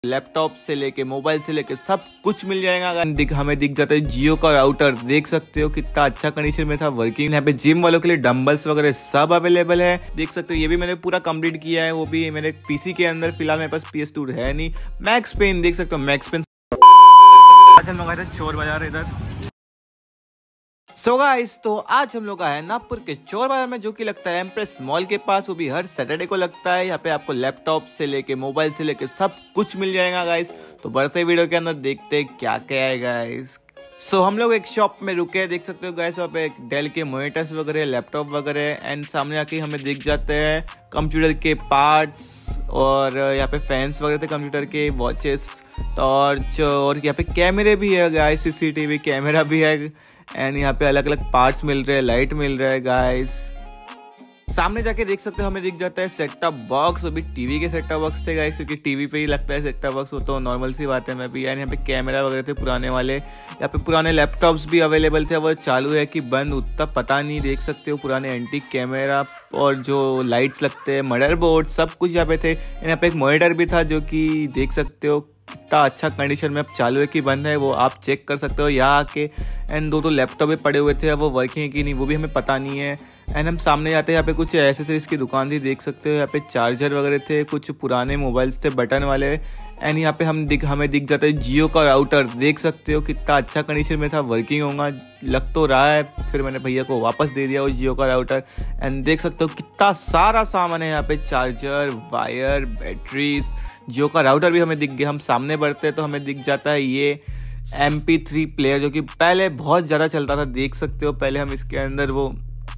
Laptop से लेके mobile से लेके सब कुछ मिल जाएगा। हमें दिख जाता है जियो का राउटर, देख सकते हो कितना अच्छा कंडीशन में था वर्किंग। यहाँ पे जिम वालों के लिए डंबल्स वगैरह सब अवेलेबल है, देख सकते हो। ये भी मैंने पूरा कंप्लीट किया है, वो भी मेरे पीसी के अंदर। फिलहाल मेरे पास PS2 है नहीं। मैक्स पेन देख सकते हो, मैक्स पेन। आज हम लोग आए थे चोर बाजार इधर। सो गाइस, तो आज हम लोग आए हैं नागपुर के चोर बाजार में, जो कि लगता है एम्प्रेस मॉल के पास। वो भी हर सैटरडे को लगता है। यहाँ पे आपको लैपटॉप से लेके मोबाइल से लेके सब कुछ मिल जाएगा गाइस। तो बढ़ते वीडियो के अंदर देखते हैं क्या क्या है गाइस। सो हम लोग एक शॉप में रुके हैं, देख सकते हो गाइस। वहाँ पे डेल के मॉनिटर्स वगैरह, लैपटॉप वगैरह, एंड सामने आके हमें दिख जाते हैं कंप्यूटर के पार्ट्स, और यहाँ पे फैंस वगैरह थे कंप्यूटर के, वॉचेस, टॉर्च, और यहाँ पे कैमरे भी है गाइस, CCTV कैमरा भी है। एंड यहाँ पे अलग अलग पार्ट्स मिल रहे हैं, लाइट मिल रहा है गाइस। सामने जाके देख सकते हो हमें दिख जाता है सेट टॉप बॉक्स। वो भी टीवी के सेट टॉप बॉक्स थे गाइस, क्योंकि टीवी पे ही लगता है सेट टॉप बॉक्स, वो तो नॉर्मल सी बात है। मैं भी यार यहाँ पे कैमरा वगैरह थे पुराने वाले। यहाँ पे पुराने लैपटॉप्स भी अवेलेबल थे, वो चालू है कि बंद उतना पता नहीं। देख सकते हो पुराने एंटीक कैमरा और जो लाइट्स लगते हैं, मदरबोर्ड, सब कुछ यहाँ पे थे। यहाँ पे एक मॉनिटर भी था, जो कि देख सकते हो कितना अच्छा कंडीशन में अब चालू है कि बंद है, वो आप चेक कर सकते हो यहाँ आके। एंड दो लैपटॉप भी पड़े हुए थे, अब वो वर्किंग है कि नहीं वो भी हमें पता नहीं है। एंड हम सामने जाते हैं, यहाँ पे कुछ एसेसरीज की दुकान थी, देख सकते हो। यहाँ पे चार्जर वगैरह थे, कुछ पुराने मोबाइल्स थे बटन वाले। एंड यहाँ पे हमें दिख जाता है जियो का राउटर, देख सकते हो कितना अच्छा कंडीशन में था, वर्किंग होगा लग तो रहा है। फिर मैंने भैया को वापस दे दिया वो जियो का राउटर। एंड देख सकते हो कितना सारा सामान है यहाँ पे, चार्जर, वायर, बैटरीज। जियो का राउटर भी हमें दिख गया। हम सामने बढ़ते हैं तो हमें दिख जाता है ये MP3 प्लेयर, जो कि पहले बहुत ज़्यादा चलता था, देख सकते हो। पहले हम इसके अंदर वो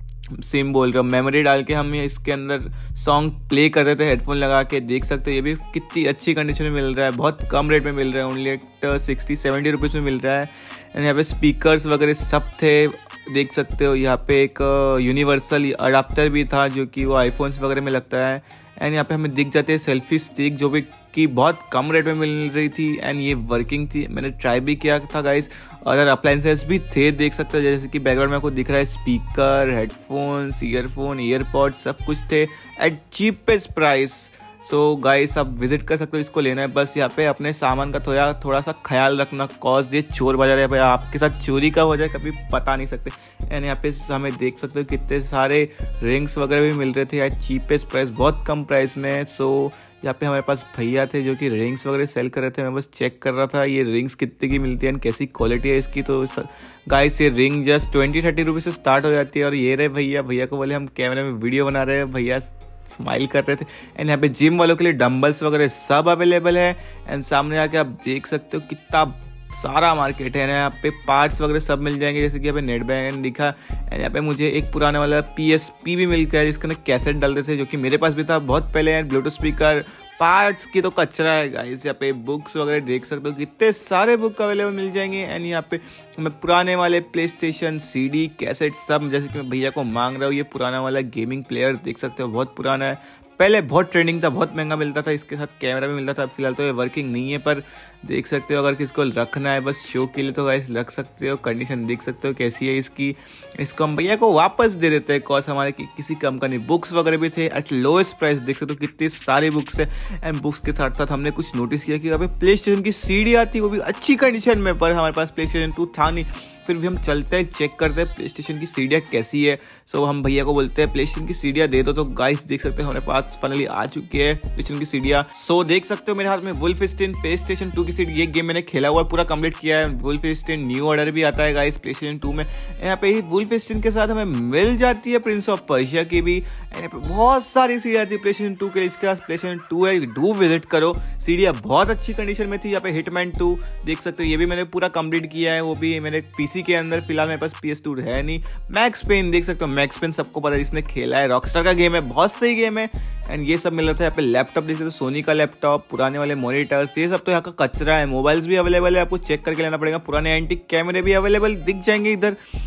सिम बोल रहे हो, मेमोरी डाल के हम इसके अंदर सॉन्ग प्ले करते थे हेडफोन लगा के, देख सकते हो। ये भी कितनी अच्छी कंडीशन में मिल रहा है, बहुत कम रेट में मिल रहा है, ओनली 60-70 रुपीज़ में मिल रहा है। एंड यहाँ पे स्पीकर्स वगैरह सब थे, देख सकते हो। यहाँ पे एक यूनिवर्सल अडाप्टर भी था, जो कि वो आईफोन्स वगैरह में लगता है। एंड यहाँ पे हमें दिख जाते हैं सेल्फी स्टिक, जो भी कि बहुत कम रेट में मिल रही थी। एंड ये वर्किंग थी, मैंने ट्राई भी किया था गाइस। अदर अप्लायंसेस भी थे, देख सकते हो, जैसे कि बैकग्राउंड में आपको दिख रहा है स्पीकर, हेडफोन्स, ईयरफोन, ईयरपॉड, सब कुछ थे at cheapest price. So guys, आप विजिट कर सकते हो, इसको लेना है बस। यहाँ पे अपने सामान का थोड़ा सा ख्याल रखना, कॉज ये चोर बाजार है, आपके साथ चोरी का हो जाए कभी पता नहीं सकते। एंड यहाँ पे हमें देख सकते हो कितने सारे रिंग्स वगैरह भी मिल रहे थे यार, चीपेस्ट प्राइस, बहुत कम प्राइस में। सो यहाँ पे हमारे पास भैया थे जो कि रिंग्स वगैरह सेल कर रहे थे। मैं बस चेक कर रहा था ये रिंग्स कितने की मिलती है, कैसी क्वालिटी है इसकी। तो गाइस, ये रिंग जस्ट 20-30 रुपीज़ से स्टार्ट हो जाती है। और ये रहे भैया को बोले हम कैमरे में वीडियो बना रहे हैं, भैया स्माइल कर रहे थे। एंड यहाँ पे जिम वालों के लिए डंबल्स वगैरह सब अवेलेबल है। एंड सामने आके आप देख सकते हो कितना सारा मार्केट है ना, यहाँ पे पार्ट्स वगैरह सब मिल जाएंगे, जैसे कि यहाँ पे नेट बैंड दिखा। एंड यहाँ पे मुझे एक पुराना वाला PSP भी मिल गया है, जिसके अंदर कैसेट डालते थे, जो कि मेरे पास भी था बहुत पहले। एंड ब्लूटूथ स्पीकर, पार्ट्स की तो कचरा है गाइस। यहाँ पे बुक्स वगैरह देख सकते हो, कितने सारे बुक अवेलेबल मिल जाएंगे। एंड यहाँ पे हमें पुराने वाले PlayStation CD, कैसेट सब, जैसे कि मैं भैया को मांग रहा हूँ ये पुराना वाला गेमिंग प्लेयर, देख सकते हो बहुत पुराना है, पहले बहुत ट्रेंडिंग था, बहुत महंगा मिलता था। इसके साथ कैमरा भी मिलता था। फिलहाल तो ये वर्किंग नहीं है, पर देख सकते हो अगर किसको रखना है बस शो के लिए तो गाइस रख सकते हो। कंडीशन देख सकते हो कैसी है इसकी। इसको हम भैया को वापस दे देते हैं, कॉज हमारे किसी कम का नहीं। बुक्स वगैरह भी थे एट लोएस्ट प्राइस, देख सकते हो कितनी सारी बुक्स है। एंड बुक्स के साथ साथ हमने कुछ नोटिस किया कि यहाँ पे PlayStation की CD आती है, वो भी अच्छी कंडीशन में, पर हमारे पास PlayStation 2 था नहीं। फिर भी हम चलते हैं, चेक करते हैं PlayStation की सीडियाँ कैसी है। सो हम भैया को बोलते हैं PlayStation की सीडियाँ दे दो। तो गाइस देख सकते हो हमारे पास फाइनली आ चुकी है PlayStation की सीडियाँ। सो देख सकते हो मेरे हाथ में वुल्फेंस्टाइन PlayStation 2 की सीडी, ये गेम मैंने खेला हुआ पूरा कंप्लीट किया है। वुल्फेंस्टाइन न्यू ऑर्डर भी आता है गाइस PlayStation 2 में। यहाँ पे ही वुल्फेंस्टाइन के साथ हमें मिल जाती है प्रिंस ऑफ पर्शिया की भी। यहाँ पे बहुत सारी सीडियाँ आती है PlayStation 2 के, इसके पास PlayStation 2 है, डू विजिट करो। सीडियाँ बहुत अच्छी कंडीशन में थी। यहाँ पे हिटमैन 2 देख सकते हो, ये भी मैंने पूरा कंप्लीट किया है, वो भी मेरे PC के अंदर। फिलहाल मेरे पास PS2 है नहीं। मैक्स पेन देख सकते हो, मैक्स पेन सबको पता है जिसने खेला है, रॉकस्टार का गेम है, बहुत सही गेम है। एंड ये सब मिल रहा था। यहाँ पे लैपटॉप देख सकते हो, सोनी का लैपटॉप, पुराने वाले मॉनिटर्स, ये सब तो यहाँ का कचरा है। मोबाइल्स भी अवेलेबल है, आपको चेक करके लेना पड़ेगा। पुराने एंटीक कैमरे भी अवेलेबल दिख जाएंगे इधर।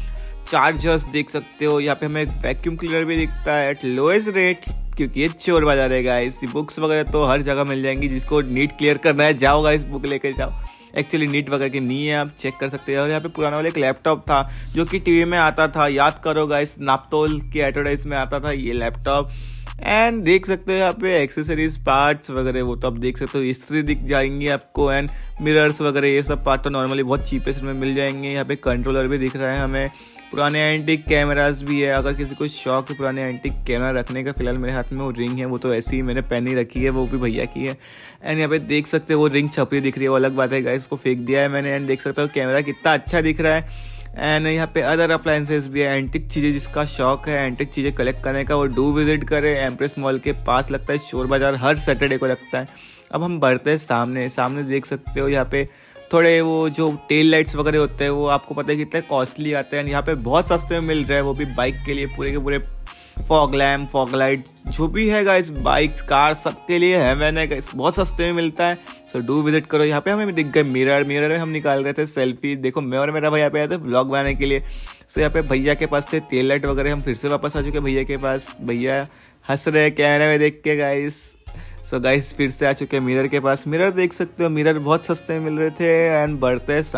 चार्जर्स देख सकते हो। यहाँ पे हमें वैक्यूम क्लीनर भी दिखता है एट लोएस्ट रेट, क्योंकि ये चोर बाजार है गाइस। बुक्स वगैरह तो हर जगह मिल जाएंगी, जिसको नीट क्लियर करना है जाओ गाइस बुक लेकर जाओ। एक्चुअली नीट वगैरह की नहीं है, आप चेक कर सकते हो। और यहाँ पे पुराना वाला एक लैपटॉप था जो कि टीवी में आता था, याद करो गाइस, नापतोल की एडवर्टाइज में आता था ये लैपटॉप। एंड देख सकते हो यहाँ पे एक्सेसरीज पार्ट्स वगैरह, वो तो आप देख सकते हो हिस्ट्री दिख जाएंगी आपको। एंड मिरर्स वगैरह ये सब पार्ट तो नॉर्मली बहुत चीपेस्ट में मिल जाएंगे। यहाँ पे कंट्रोलर भी दिख रहा है हमें, पुराने एंटीक कैमरास भी है। अगर किसी को शौक है पुराने एंटीक कैमरा रखने का, फिलहाल मेरे हाथ में वो रिंग है, वो तो ऐसी ही मैंने पहनी रखी है, वो भी भैया की है। एंड यहाँ पे देख सकते हो वो रिंग छपरी दिख रही है, वो अलग बात है गाइस, इसको फेंक दिया है मैंने। एंड देख सकते हो कैमरा कितना अच्छा दिख रहा है। एंड यहाँ पे अदर अप्लायंसेस भी है, एंटिक चीज़ें, जिसका शौक है एंटिक चीज़ें कलेक्ट करने का, वो डू विजिट करे। एम्प्रेस मॉल के पास लगता है चोर बाजार, हर सैटरडे को लगता है। अब हम बढ़ते हैं सामने देख सकते हो यहाँ पे थोड़े वो जो टेल लाइट्स वगैरह होते हैं, वो आपको पता है कितने कॉस्टली आते हैं। यहाँ पे बहुत सस्ते में मिल रहे हैं, वो भी बाइक के लिए पूरे के पूरे फॉग लैम्प, फॉग लाइट जो भी है गाइस, बाइक्स, कार, सबके लिए है मैंने गाइस, बहुत सस्ते में मिलता है। सो डू विजिट करो। यहाँ पे हमें दिख गए मिरर में हम निकाल रहे थे सेल्फी। देखो मैं और मेरा भैया पे आए थे व्लॉग बनाने के लिए। सो यहाँ पे भैया के पास थे तेल लाइट वगैरह, हम फिर से वापस आ चुके भैया के पास। भैया हंस रहे कैमरे में देख के गाइस। सो गाइस फिर से आ चुके हैं मिरर के पास। मिरर देख सकते हो, मिरर बहुत सस्ते में मिल रहे थे। एंड बढ़ते हैं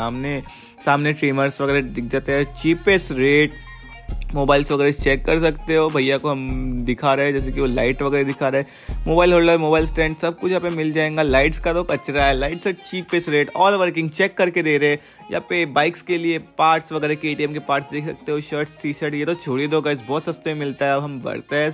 सामने ट्रिमर्स वगैरह दिख जाते हैं चीपेस्ट रेट। मोबाइल्स वगैरह चेक कर सकते हो, भैया को हम दिखा रहे हैं, जैसे कि वो लाइट वगैरह दिखा रहे हैं, मोबाइल होल्डर, मोबाइल स्टैंड, सब कुछ यहाँ पे मिल जाएगा। लाइट्स का तो कचरा है, lights at cheapest rate, all working, check करके दे रहे हैं। यहाँ पे बाइक्स के लिए पार्ट्स वगैरह, KTM के पार्ट्स देख सकते हो, शर्ट्स, टी-शर्ट, ये तो छोड़ ही दो गाइस, बहुत सस्ते में मिलता है। अब हम बढ़ते हैं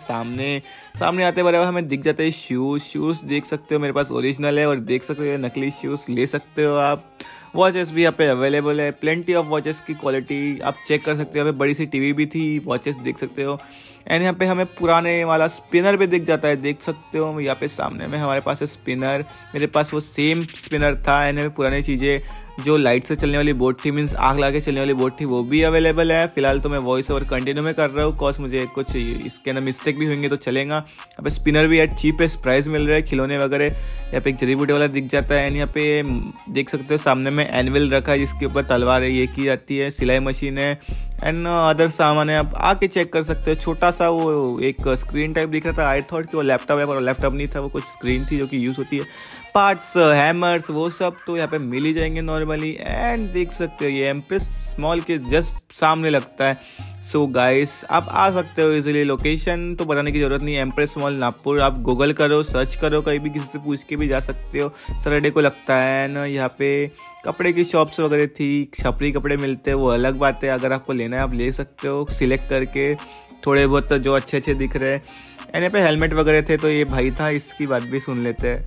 सामने आते बराबर हमें दिख जाते हैं शूज़ देख सकते हो, मेरे पास ओरिजिनल है, और देख सकते हो नकली शूज़ ले सकते हो आप। वॉचेस भी यहाँ पे अवेलेबल है, प्लेंटी ऑफ वॉचेस की क्वालिटी आप चेक कर सकते हो। यहाँ पे बड़ी सी टीवी भी थी, वॉचेस देख सकते हो। एंड यहाँ पे हमें पुराने वाला स्पिनर भी दिख जाता है, देख सकते हो। यहाँ पे सामने में हमारे पास है स्पिनर, मेरे पास वो सेम स्पिनर था। एंड पुरानी चीज़ें जो लाइट से चलने वाली बोट थी, मीन्स आग लगा के चलने वाली बोट थी, वो भी अवेलेबल है। फिलहाल तो मैं वॉइस ओवर कंटिन्यू में कर रहा हूँ, कॉज मुझे कुछ इसके अंदर मिस्टेक भी होंगे तो चलेगा। यहाँ पे स्पिनर भी एट चीपेस्ट प्राइस मिल रहा है, खिलौने वगैरह। यहाँ पे एक जड़ी बूटी वाला दिख जाता है। एंड यहाँ पे देख सकते हो सामने में एनविल रखा है, जिसके ऊपर तलवार है, ये की जाती है, सिलाई मशीन है। एंड अदर सामान है, आप आके चेक कर सकते हो। छोटा सा वो एक स्क्रीन टाइप दिख रहा था, आई थॉट कि वो लैपटॉप है, पर लैपटॉप नहीं था, वो कुछ स्क्रीन थी जो कि यूज़ होती है। पार्ट्स, हैमर्स, वो सब तो यहाँ पे मिल ही जाएंगे नॉर्मली। एंड देख सकते हो ये एम्प्रेस मॉल के जस्ट सामने लगता है। सो गाइस आप आ सकते हो इजीली, लोकेशन तो बताने की ज़रूरत नहीं है, एम्प्रेस मॉल नागपुर। आप गूगल करो, सर्च करो, कहीं भी किसी से पूछ के भी जा सकते हो, सैटरडे को लगता है ना। यहाँ पे कपड़े की शॉप्स वगैरह थी, छपरी कपड़े मिलते हैं, वो अलग बात है, अगर आपको लेना है आप ले सकते हो सिलेक्ट करके, थोड़े बहुत जो अच्छे दिख रहे हैं। एंड यहाँ पे हेलमेट वगैरह थे, तो ये भाई था, इसकी बात भी सुन लेते हैं।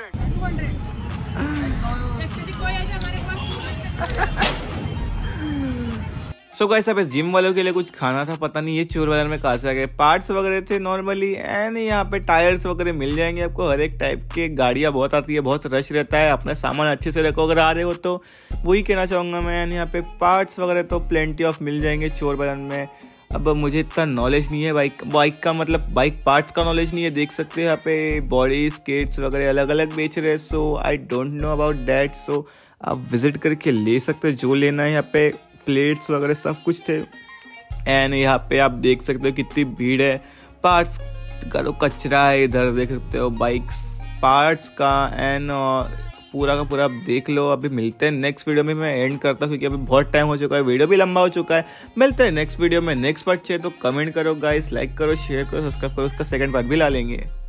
सो गाइस अब जिम वालों के लिए कुछ खाना था, पता नहीं ये चोर बाजार में कहाँ से आ गए। पार्ट्स वगैरह थे नॉर्मली। एंड यहाँ पे टायर्स वगैरह मिल जाएंगे आपको, हर एक टाइप के। गाड़ियाँ बहुत आती है, बहुत रश रहता है, अपना सामान अच्छे से रखो अगर आ रहे हो तो, वही कहना चाहूँगा मैं। एंड यहाँ पे पार्ट्स वगैरह तो प्लेंटी ऑफ मिल जाएंगे चोर बाजार में। अब मुझे इतना नॉलेज नहीं है बाइक का, मतलब बाइक पार्ट्स का नॉलेज नहीं है। देख सकते हैं यहाँ पे बॉडी किट्स वगैरह अलग अलग बेच रहे हैं। So I don't know about that. So आप विजिट करके ले सकते हो जो लेना है। यहाँ पे प्लेट्स वगैरह सब कुछ थे। एंड यहाँ पे आप देख सकते हो कितनी भीड़ है। पार्ट्स का तो कचरा है इधर, देख सकते हो बाइक्स पार्ट्स का। एंड पूरा का पूरा देख लो। अभी मिलते हैं नेक्स्ट वीडियो में, मैं एंड करता हूँ क्योंकि अभी बहुत टाइम हो चुका है, वीडियो भी लंबा हो चुका है। मिलते हैं नेक्स्ट वीडियो में, नेक्स्ट पार्ट चाहिए तो कमेंट करो गाइस, लाइक करो, शेयर करो, सब्सक्राइब करो, उसका सेकंड पार्ट भी ला लेंगे।